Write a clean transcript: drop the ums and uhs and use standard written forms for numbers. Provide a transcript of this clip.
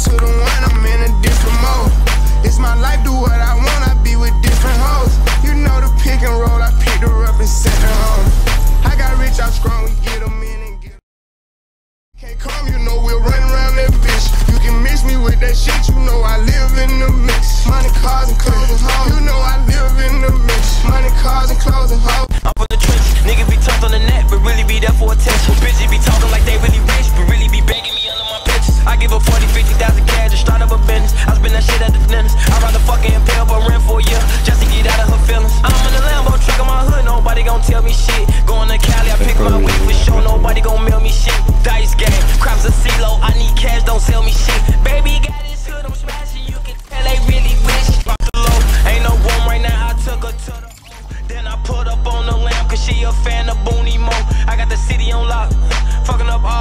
to the one, I'm in a different mode. It's my life, do what I want, I be with different hoes. You know the pick and roll, I picked her up and sent her home. I got rich, I'm strong, we get them in and get them. Can't come, you know we'll run around that bitch. You can mix me with that shit, you know I live in the mix. Money, cars, and clothes and hoes, you know I live in the mix. Money, cars, and clothes and hoes. I'm from the trench, niggas be tough on the net, but really be there for attention. Bitches be talking like they really rich, but really be begging me under my pictures. I give her 40, 50,000 cash to start up a business. I spend that shit at the dentist. I'd rather fucking pay up a rent for a year, just to get out of her feelings. I'm in the Lambo truck in my hood, nobody gon' tell me shit. Going to Cali, I pick my weed for sure, nobody gon' mail me shit. Dice game, crops a CeeLo, I need cash, don't sell me shit. Baby got his hood, I'm smashing, you can tell they really wish. Drop the low, ain't no room right now, I took her to the then I put up on the lamp, cause she a fan of Booney Mo. I got the city on lock, fucking up all